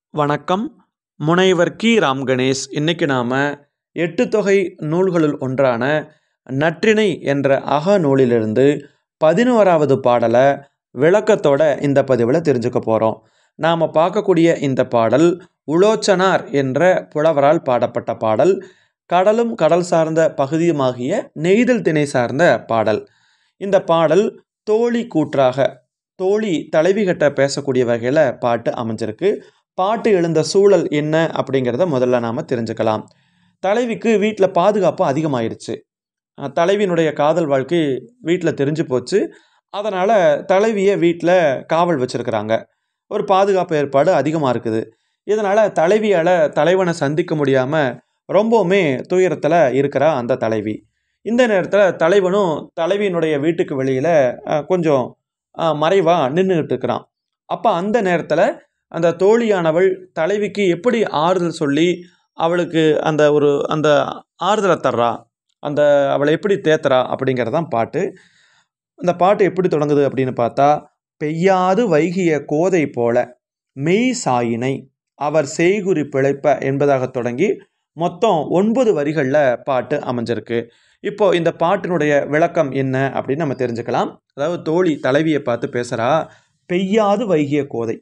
வணக்கம். முனைவர் கி. ராம் கணேஷ். இன்னைக்கு நாம் 8 தொகை நூல்களுள் ஒன்றான நற்றிணை என்ற அகநூலிலிருந்து 11வது பாடலை விளக்கத்தோட இந்த பதிவில் தெரிஞ்சுக்க போகிறோம். நாம் பார்க்கக்கூடிய இந்த பாடல் உலோச்சனார் என்ற புலவரால் பாடப்பட்ட பாடல். கடலும் கடல் சார்ந்த பகுதியுமாகிய நெய்தல் திணை சார்ந்த பாடல். இந்த பாடல் தோழி கூற்றாக, தோழி தலைவி கிட்ட பேசக்கூடிய வகையில் பாட்டு அமைஞ்சிருக்கு. பாட்டு எழுந்த சூழல் என்ன அப்படிங்கிறத முதல்ல நாம் தெரிஞ்சுக்கலாம். தலைவிக்கு வீட்டில் பாதுகாப்பு அதிகமாயிருச்சு. தலைவியினுடைய காதல் வாழ்க்கை வீட்டில் தெரிஞ்சு போச்சு. அதனால் தலைவியை வீட்டில் காவல் வச்சுருக்கிறாங்க. ஒரு பாதுகாப்பு ஏற்பாடு அதிகமாக இருக்குது. இதனால் தலைவியால் தலைவனை சந்திக்க முடியாமல் ரொம்பவுமே துயரத்தில் இருக்கிறா அந்த தலைவி. இந்த நேரத்தில் தலைவனும் தலைவியினுடைய வீட்டுக்கு வெளியில் கொஞ்சம் மறைவாக நின்றுக்கிட்டு இருக்கிறான். அப்போ அந்த நேரத்தில் அந்த தோழியானவள் தலைவிக்கு எப்படி ஆறுதல் சொல்லி அவளுக்கு அந்த ஆறுதலை தர்றா, அவளை எப்படி தேத்துறா அப்படிங்கிறதான் பாட்டு. இந்த பாட்டு எப்படி தொடங்குது அப்படின்னு பார்த்தா, பெய்யாது வைகிய கோதை போல மெய் சாயினை அவர் செய்குறி பிழைப்ப என்பதாக தொடங்கி மொத்தம் 9 வரிகளில் பாட்டு அமைஞ்சிருக்கு. இப்போ இந்த பாட்டினுடைய விளக்கம் என்ன அப்படின்னு நம்ம தெரிஞ்சுக்கலாம். அதாவது தோழி தலைவியை பார்த்து பேசுகிறா. பெய்யாது வைகிய கோதை,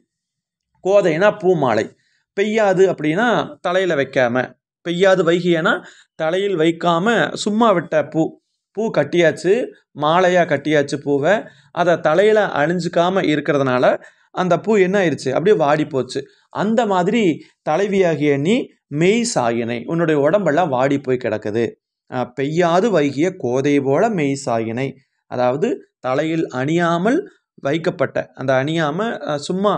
கோதைனா பூமாலை, பெய்யாது அப்படின்னா தலையில் வைக்காம, பெய்யாது வைகியனா தலையில் வைக்காம சும்மா விட்ட பூ. பூ கட்டியாச்சு, மாலையாக கட்டியாச்சு பூவை, அதை தலையில் அணிஞ்சிக்காமல் இருக்கிறதுனால அந்த பூ என்ன ஆயிடுச்சு, அப்படியே வாடி போச்சு. அந்த மாதிரி தலைவியாகிய நீ மெய் சாயினை, உன்னுடைய உடம்பெல்லாம் வாடி போய் கிடக்குது. பெய்யாது வைகிய கோதை போல மெய் சாயினை, அதாவது தலையில் அணியாமல் வைக்கப்பட்ட, அந்த அணியாமல் சும்மா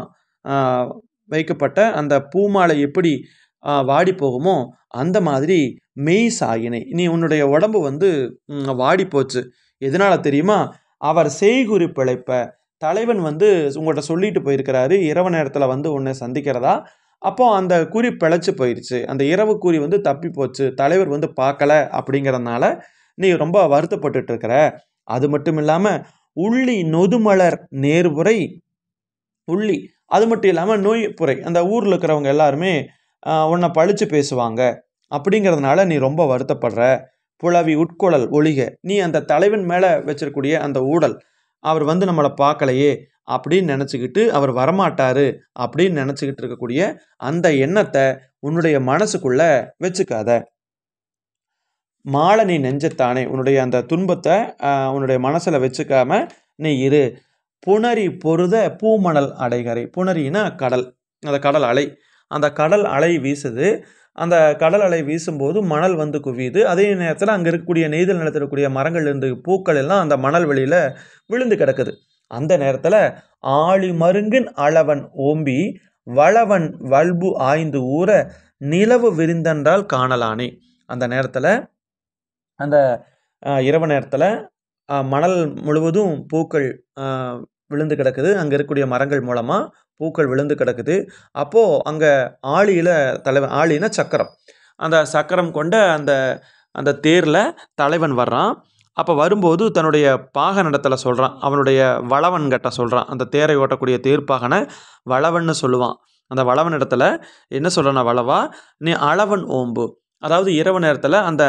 வைக்கப்பட்ட அந்த பூமாலை எப்படி வாடி போகுமோ அந்த மாதிரி மெய் சாயினை, நீ உன்னுடைய உடம்பு வாடி போச்சு. எதனால தெரியுமா? அவர் செய்குறி பிழைப்ப, தலைவன் உங்கள்கிட்ட சொல்லிட்டு போயிருக்கிறாரு இரவு நேரத்தில் உன்னை சந்திக்கிறதா. அப்போ அந்த குறி பிழைச்சி போயிடுச்சு, அந்த இரவு குறி தப்பி போச்சு, தலைவர் பார்க்கல அப்படிங்கிறதுனால நீ ரொம்ப வருத்தப்பட்டு இருக்கிற. அது மட்டும் இல்லாமல் உள்ளி நொதுமலர் நேர்புரை, உள்ளி அது மட்டும் இல்லாமல் நோய் புரை, அந்த ஊரில் இருக்கிறவங்க எல்லாருமே உன்னை பழிச்சு பேசுவாங்க. அப்படிங்கிறதுனால நீ ரொம்ப வருத்தப்படுற. புலவி உட்கொளல் ஒளிக, நீ அந்த தலைவன் மேலே வச்சிருக்கூடிய அந்த ஊடல், அவர் நம்மளை பார்க்கலையே அப்படின்னு நினச்சிக்கிட்டு அவர் வரமாட்டாரு அப்படின்னு நினச்சிக்கிட்டு இருக்கக்கூடிய அந்த எண்ணத்தை உன்னுடைய மனசுக்குள்ள வச்சுக்காத. மாலை நீ நெஞ்சத்தானே, உன்னுடைய அந்த துன்பத்தை உன்னுடைய மனசில் வச்சுக்காம நீ இரு. புணரி பொருத பூமணல் அடைகரை, புணரினா கடல், அந்த கடல் அலை, அந்த கடல் அலை வீசுது. அந்த கடல் அலை வீசும்போது மணல் குவியுது. அதே நேரத்தில் அங்கே இருக்கக்கூடிய நெய்தல் நிலத்தில் இருக்கக்கூடிய மரங்கள் இருந்து பூக்கள் எல்லாம் அந்த மணல் வெளியில் விழுந்து கிடக்குது. அந்த நேரத்தில் ஆழி மருங்கின் அளவன் ஓம்பி வளவன் வல்பு ஆய்ந்து ஊற நிலவு விரிந்தென்றால் காணலானே. அந்த நேரத்தில், அந்த இரவு நேரத்தில் மணல் முழுவதும் பூக்கள் விழுந்து கிடக்குது. அங்கே இருக்கக்கூடிய மரங்கள் மூலமாக பூக்கள் விழுந்து கிடக்குது. அப்போது அங்கே ஆழியில் தலைவன், ஆழினா சக்கரம், அந்த சக்கரம் கொண்ட அந்த தேரில் தலைவன் வர்றான். அப்போ வரும்போது தன்னுடைய பாகனிடத்தில் சொல்கிறான், அவனுடைய வளவன்கிட்ட சொல்கிறான். அந்த தேரை ஓட்டக்கூடிய தேர்ப்பாகனை வளவன்னு சொல்லுவான். அந்த வளவனிடத்தில் என்ன சொல்கிறான், வளவா நீ அளவன் ஓம்பு, அதாவது இரவு நேரத்தில் அந்த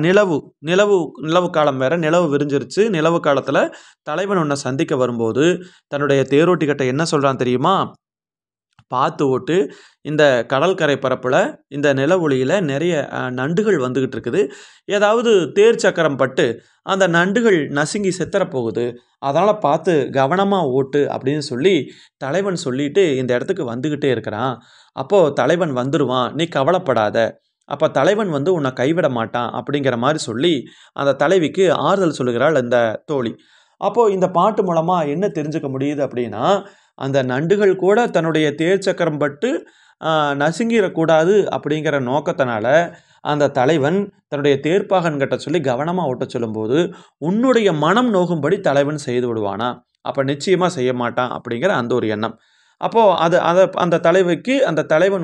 நிலவு காலம் வேற, நிலவு விரிஞ்சிருச்சு. நிலவு காலத்தில் தலைவன் உன்னை சந்திக்க வரும்போது தன்னுடைய தேரோட்டிக்கிட்ட என்ன சொல்கிறான் தெரியுமா? பார்த்து ஓட்டு, இந்த கடற்கரை பரப்பில் இந்த நில ஒளியில் நிறைய நண்டுகள் வந்துக்கிட்டு இருக்குது. ஏதாவது தேர் சக்கரம் பட்டு அந்த நண்டுகள் நசுங்கி செத்துற போகுது, அதனால் பார்த்து கவனமாக ஓட்டு அப்படின்னு சொல்லி தலைவன் சொல்லிட்டு இந்த இடத்துக்கு வந்துக்கிட்டே இருக்கிறான். அப்போது தலைவன் வந்துடுவான், நீ கவலைப்படாத, அப்போ தலைவன் உன்னை கைவிட மாட்டான் அப்படிங்கிற மாதிரி சொல்லி அந்த தலைவிக்கு ஆறுதல் சொல்லுகிறாள் இந்த தோழி. அப்போது இந்த பாட்டு மூலமாக என்ன தெரிஞ்சுக்க முடியுது அப்படின்னா, அந்த நண்டுகள் கூட தன்னுடைய தேர் சக்கரம் பட்டு நசுங்கிடக்கூடாது அப்படிங்கிற நோக்கத்தினால அந்த தலைவன் தன்னுடைய தேர்ப்பாகன்கிட்ட சொல்லி கவனமாக ஓட்ட சொல்லும்போது உன்னுடைய மனம் நோகும்படி தலைவன் செய்து விடுவானா? அப்போ நிச்சயமாக செய்ய மாட்டான் அப்படிங்கிற அந்த ஒரு எண்ணம். அப்போது அந்த தலைவிக்கு அந்த தலைவன்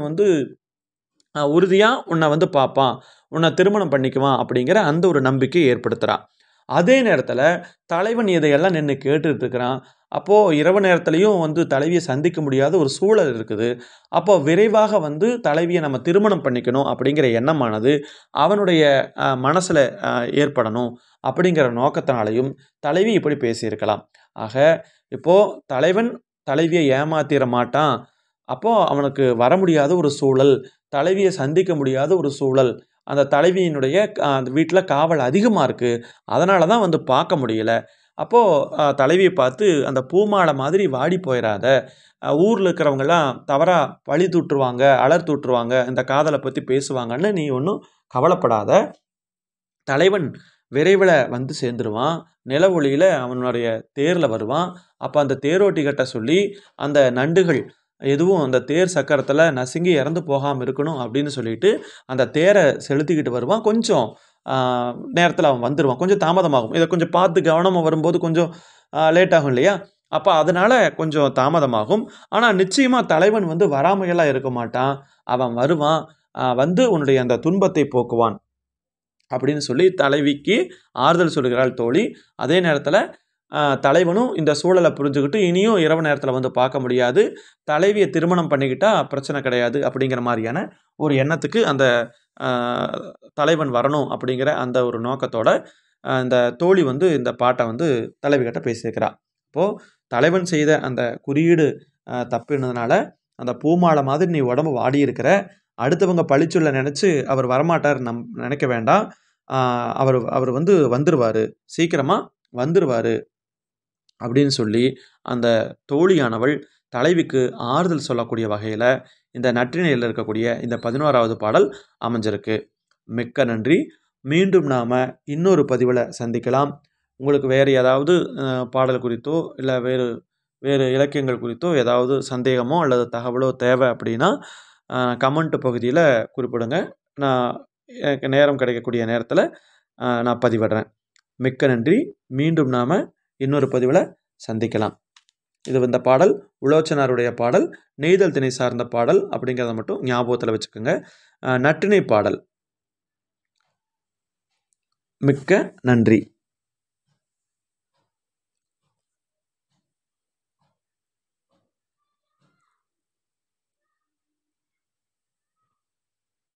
உறுதியாக உன்னை பார்ப்பான், உன்னை திருமணம் பண்ணிக்குவான் அப்படிங்கிற அந்த ஒரு நம்பிக்கையை ஏற்படுத்துகிறான். அதே நேரத்தில் தலைவன் இதையெல்லாம் நின்று கேட்டுட்டு இருக்கிறான். அப்போது இரவு நேரத்துலையும் வந்து தலைவியை சந்திக்க முடியாத ஒரு சூழல் இருக்குது. அப்போ விரைவாக வந்து தலைவியை நம்ம திருமணம் பண்ணிக்கணும் அப்படிங்கிற எண்ணமானது அவனுடைய மனசில் ஏற்படணும் அப்படிங்கிற நோக்கத்தினாலையும் தலைவி இப்படி பேசியிருக்கலாம். ஆக இப்போது தலைவன் தலைவியை ஏமாத்திட மாட்டான். அப்போது அவனுக்கு வர முடியாத ஒரு சூழல், தலைவியை சந்திக்க முடியாத ஒரு சூழல், அந்த தலைவியினுடைய அந்த வீட்டில் காவல் அதிகமாக இருக்குது, அதனால தான் வந்து பார்க்க முடியல. அப்போது தலைவியை பார்த்து அந்த பூமாலை மாதிரி வாடி போயிடாத, ஊரில் இருக்கிறவங்கெல்லாம் தவறாக பழி தூற்றுவாங்க, அலர் தூற்றுவாங்க, இந்த காதலை பற்றி பேசுவாங்கன்னு நீ ஒன்றும் கவலைப்படாத. தலைவன் விரைவில் வந்து சேர்ந்துருவான். நில ஒளியில் அவனுடைய தேரில் வருவான். அப்போ அந்த தேரோட்டிகிட்ட சொல்லி அந்த நண்டுகள் எதுவும் அந்த தேர் சக்கரத்தில் நசுங்கி இறந்து போகாமல் இருக்கணும் அப்படின்னு சொல்லிட்டு அந்த தேரை செலுத்திக்கிட்டு வருவான். கொஞ்சம் நேரத்தில் அவன் வந்துடுவான். கொஞ்சம் தாமதமாகும். இதை கொஞ்சம் பார்த்து கவனமாக வரும்போது கொஞ்சம் லேட் ஆகும் இல்லையா? அப்போ அதனால் கொஞ்சம் தாமதமாகும். ஆனால் நிச்சயமாக தலைவன் வந்து வராமையெல்லாம் இருக்க மாட்டான். அவன் வருவான். வந்து உன்னுடைய அந்த துன்பத்தை போக்குவான் அப்படின்னு சொல்லி தலைவிக்கு ஆறுதல் சொல்கிறாள் தோழி. அதே நேரத்தில் தலைவனும் இந்த சூழலை புரிஞ்சுக்கிட்டு இனியும் இரவு நேரத்தில் வந்து பார்க்க முடியாது, தலைவியை திருமணம் பண்ணிக்கிட்டா பிரச்சனை கிடையாது அப்படிங்கிற மாதிரியான ஒரு எண்ணத்துக்கு அந்த தலைவன் வரணும் அப்படிங்கிற அந்த ஒரு நோக்கத்தோட இந்த தோழி வந்து இந்த பாட்டை வந்து தலைவிகிட்ட பேசியிருக்கிறாள். இப்போது தலைவன் செய்த அந்த குறியீடு தப்புனதுனால அந்த பூமாலை மாதிரி நீ உடம்பு வாடி இருக்கிற, அடுத்தவங்க பழிச்சொல்ல நினச்சி அவர் வரமாட்டார் நினைக்க வேண்டாம். அவர் வந்து வந்துருவார், சீக்கிரமாக வந்துருவார் அப்படின்னு சொல்லி அந்த தோழியானவள் தலைவிக்கு ஆறுதல் சொல்லக்கூடிய வகையில் இந்த நற்றிணையில் இருக்கக்கூடிய இந்த 11வது பாடல் அமைஞ்சிருக்கு. மிக்க நன்றி. மீண்டும் நாம் இன்னொரு பதிவில் சந்திக்கலாம். உங்களுக்கு வேறு ஏதாவது பாடல் குறித்தோ இல்லை வேறு இலக்கியங்கள் குறித்தோ ஏதாவது சந்தேகமோ அல்லது தகவலோ தேவை அப்படின்னா கமெண்ட் பகுதியில் குறிப்பிடுங்க. நான் எனக்கு நேரம் கிடைக்கக்கூடிய நேரத்தில் நான் பதிவிடுறேன். மிக்க நன்றி. மீண்டும் நாம் இன்னொரு பதிவில் சந்திக்கலாம். இந்த பாடல் உலோச்சனாருடைய பாடல், நெய்தல் திணை சார்ந்த பாடல் அப்படிங்கிறத மட்டும் ஞாபகத்தில் வச்சுக்கோங்க. நற்றிணை பாடல். மிக்க நன்றி.